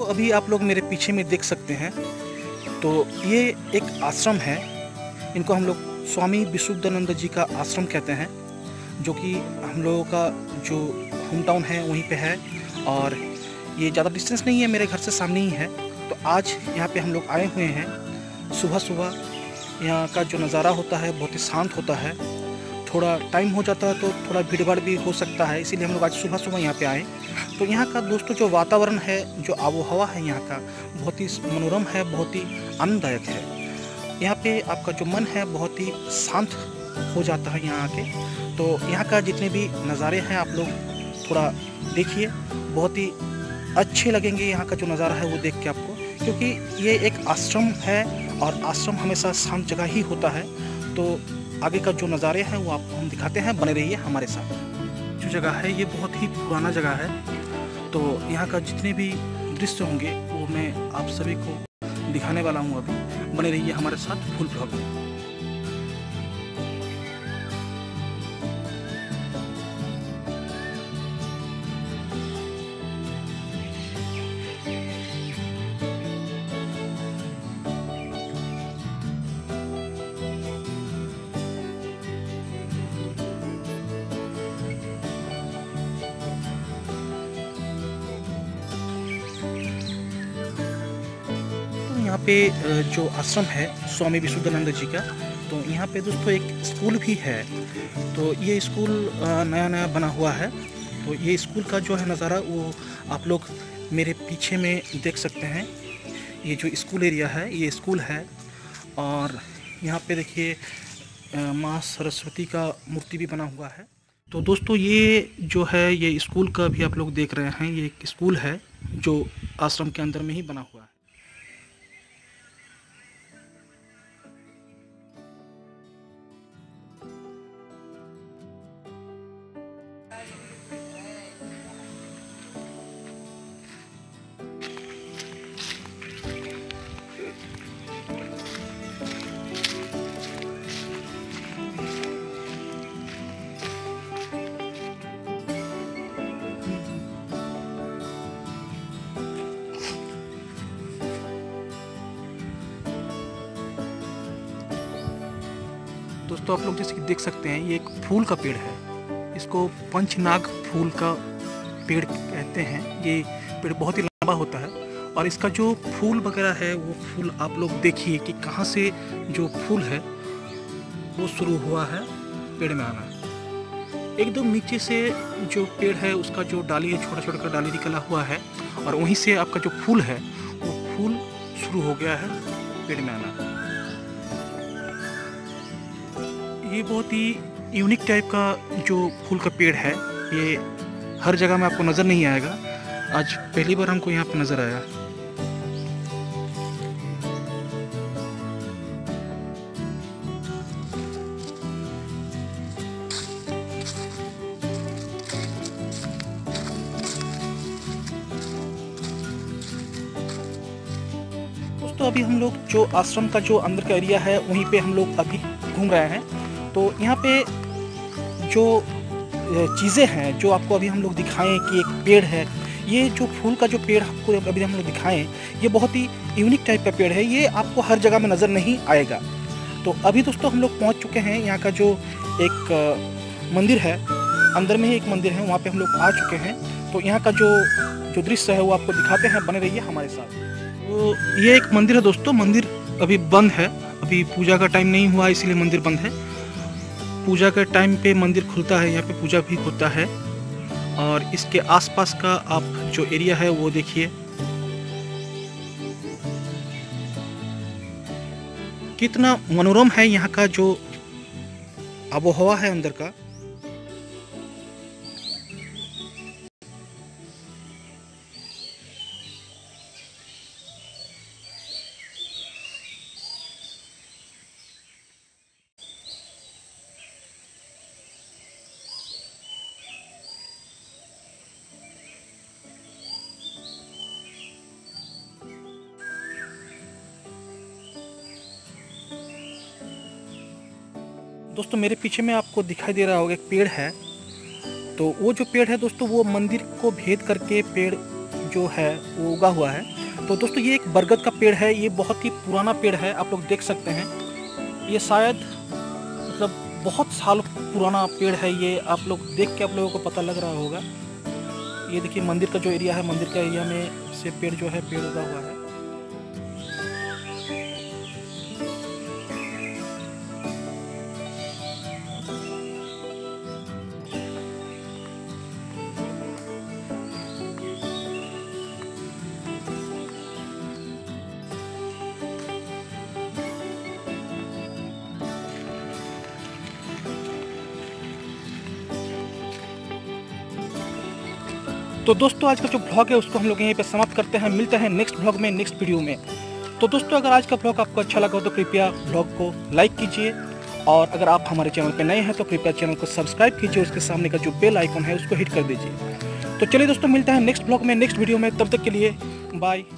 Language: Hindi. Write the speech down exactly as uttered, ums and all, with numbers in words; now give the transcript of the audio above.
अभी आप लोग मेरे पीछे में देख सकते हैं, तो ये एक आश्रम है। इनको हम लोग स्वामी विशुद्धानंद जी का आश्रम कहते हैं, जो कि हम लोगों का जो होम टाउन है वहीं पे है, और ये ज़्यादा डिस्टेंस नहीं है, मेरे घर से सामने ही है। तो आज यहाँ पे हम लोग आए हुए हैं। सुबह सुबह यहाँ का जो नज़ारा होता है बहुत ही शांत होता है। थोड़ा टाइम हो जाता है तो थोड़ा भीड़ भाड़ भी हो सकता है, इसीलिए हम लोग आज सुबह सुबह यहाँ पे आए। तो यहाँ का दोस्तों जो वातावरण है, जो आबो हवा है यहाँ का, बहुत ही मनोरम है, बहुत ही आनंददायक है। यहाँ पे आपका जो मन है बहुत ही शांत हो जाता है यहाँ आके। तो यहाँ का जितने भी नज़ारे हैं आप लोग थोड़ा देखिए, बहुत ही अच्छे लगेंगे यहाँ का जो नज़ारा है वो देख के आपको, क्योंकि ये एक आश्रम है और आश्रम हमेशा शांत जगह ही होता है। तो आगे का जो नज़ारे हैं वो आपको हम दिखाते हैं, बने रहिए हमारे साथ। जो जगह है ये बहुत ही पुराना जगह है, तो यहाँ का जितने भी दृश्य होंगे वो मैं आप सभी को दिखाने वाला हूँ। अभी बने रहिए हमारे साथ फुल ब्लॉग में। यहाँ पे जो आश्रम है स्वामी विशुद्धानंद जी का, तो यहाँ पे दोस्तों एक स्कूल भी है। तो ये स्कूल नया नया बना हुआ है। तो ये स्कूल का जो है नज़ारा वो आप लोग मेरे पीछे में देख सकते हैं। ये जो स्कूल एरिया है ये स्कूल है, और यहाँ पे देखिए माँ सरस्वती का मूर्ति भी बना हुआ है। तो दोस्तों ये जो है ये स्कूल का भी आप लोग देख रहे हैं, ये एक स्कूल है जो आश्रम के अंदर में ही बना हुआ है। दोस्तों आप लोग जैसे कि देख सकते हैं ये एक फूल का पेड़ है। इसको पंचनाग फूल का पेड़ कहते हैं। ये पेड़ बहुत ही लंबा होता है, और इसका जो फूल वगैरह है वो फूल आप लोग देखिए कि कहाँ से जो फूल है वो शुरू हुआ है पेड़ में आना। एकदम नीचे से जो पेड़ है उसका जो डाली है, छोटा छोटा का डाली निकला हुआ है, और वहीं से आपका जो फूल है वो फूल शुरू हो गया है पेड़ में आना। ये बहुत ही यूनिक टाइप का जो फूल का पेड़ है, ये हर जगह में आपको नज़र नहीं आएगा। आज पहली बार हमको यहाँ पे नज़र आया। दोस्तों अभी हम लोग जो आश्रम का जो अंदर का एरिया है वहीं पे हम लोग अभी घूम रहे हैं। तो यहाँ पे जो चीज़ें हैं जो आपको अभी हम लोग दिखाएं कि एक पेड़ है, ये जो फूल का जो पेड़ आपको अभी हम लोग दिखाएं ये बहुत ही यूनिक टाइप का पेड़ है। ये आपको हर जगह में नज़र नहीं आएगा। तो अभी दोस्तों हम लोग पहुँच चुके हैं। यहाँ का जो एक मंदिर है, अंदर में ही एक मंदिर है, वहाँ पे हम लोग आ चुके हैं। तो यहाँ का जो जो दृश्य है वो आपको दिखाते हैं, बने रहिए हमारे साथ। तो ये एक मंदिर है दोस्तों, मंदिर अभी बंद है, अभी पूजा का टाइम नहीं हुआ इसलिए मंदिर बंद है। पूजा के टाइम पे मंदिर खुलता है, यहाँ पे पूजा भी होता है। और इसके आसपास का आप जो एरिया है वो देखिए, कितना मनोरम है यहाँ का जो आबोहवा है अंदर का। दोस्तों मेरे पीछे में आपको दिखाई दे रहा होगा एक पेड़ है। तो वो जो पेड़ है दोस्तों वो मंदिर को भेद करके पेड़ जो है वो उगा हुआ है। तो दोस्तों ये एक बरगद का पेड़ है, ये बहुत ही पुराना पेड़ है, आप लोग देख सकते हैं। ये शायद मतलब बहुत साल पुराना पेड़ है ये, आप लोग देख के आप लोगों को पता लग रहा होगा। ये देखिए मंदिर का जो एरिया है, मंदिर का एरिया में से पेड़ जो है पेड़ उगा हुआ है। तो दोस्तों आज का जो ब्लॉग है उसको हम लोग यहीं पे समाप्त करते हैं। मिलते हैं नेक्स्ट ब्लॉग में, नेक्स्ट वीडियो में। तो दोस्तों अगर आज का ब्लॉग आपको अच्छा लगा हो तो कृपया ब्लॉग को लाइक कीजिए, और अगर आप हमारे चैनल पे नए हैं तो कृपया चैनल को सब्सक्राइब कीजिए, उसके सामने का जो बेल आइकन है उसको हिट कर दीजिए। तो चलिए दोस्तों मिलते हैं नेक्स्ट ब्लॉग में, नेक्स्ट वीडियो में। तब तक के लिए बाय।